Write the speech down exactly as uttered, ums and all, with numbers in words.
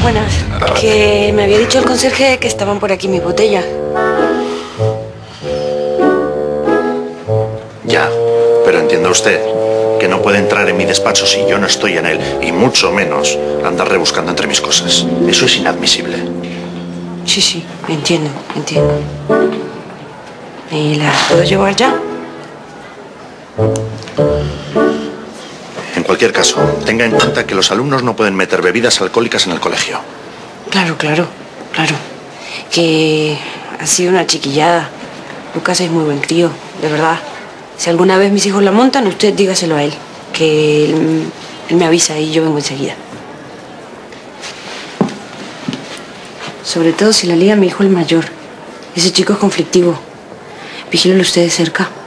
Buenas. Que me había dicho el conserje que estaban por aquí mis botellas. Ya, pero entienda usted que no puede entrar en mi despacho si yo no estoy en él, y mucho menos andar rebuscando entre mis cosas. Eso es inadmisible. Sí, sí, entiendo, entiendo. ¿Y las puedo llevar ya? En cualquier caso, tenga en cuenta que los alumnos no pueden meter bebidas alcohólicas en el colegio. Claro, claro, claro. Que ha sido una chiquillada. Lucas es muy buen crío, de verdad. Si alguna vez mis hijos la montan, usted dígaselo a él. Que él, él me avisa y yo vengo enseguida. Sobre todo si la liga mi hijo el mayor. Ese chico es conflictivo. Vigílelo usted de cerca.